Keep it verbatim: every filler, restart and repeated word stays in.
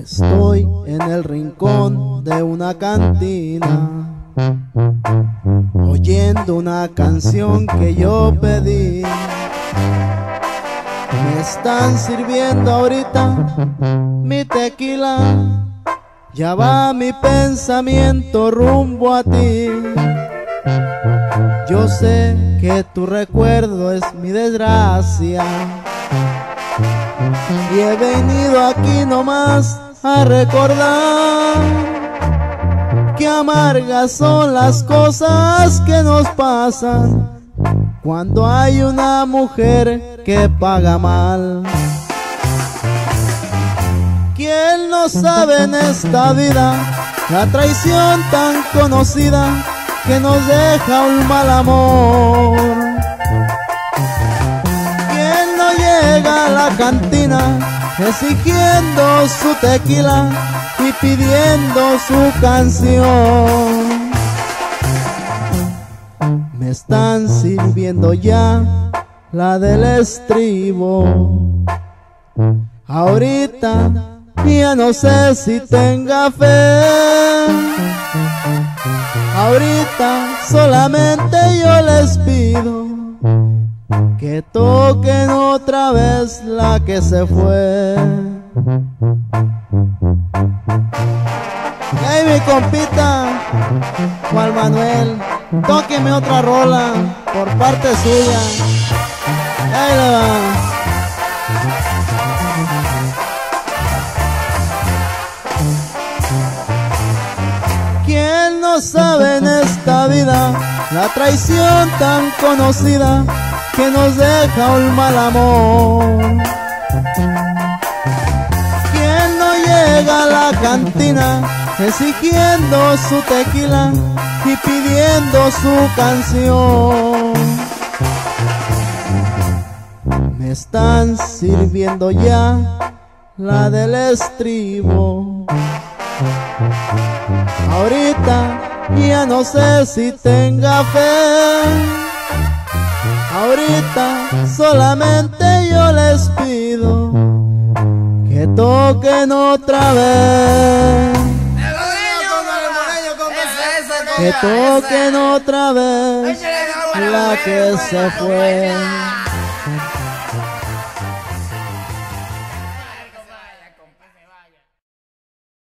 Estoy en el rincón de una cantina, oyendo una canción que yo pedí. Me están sirviendo ahorita mi tequila, ya va mi pensamiento rumbo a ti. Yo sé que tu recuerdo es mi desgracia, y he venido aquí nomás a recordar que amargas son las cosas que nos pasan cuando hay una mujer que paga mal. ¿Quién no sabe en esta vida la traición tan conocida que nos deja un mal amor? ¿Quién no llega a la cantina exigiendo su tequila y pidiendo su canción? Me están sirviendo ya la del estribo. Ahorita ya no sé si tenga fe. Ahorita solamente yo les pido que toquen otra vez la que se fue. Hey, mi compita Juan Manuel, tóqueme otra rola por parte suya. Ahí le va. ¿Quién no sabe en esta vida la traición tan conocida que nos deja un mal amor? ¿Quién no llega a la cantina exigiendo su tequila y pidiendo su canción? Me están sirviendo ya la del estribo. Ahorita ya no sé si tenga fe. Ahorita solamente yo les pido que toquen otra vez, que toquen otra vez la que se fue.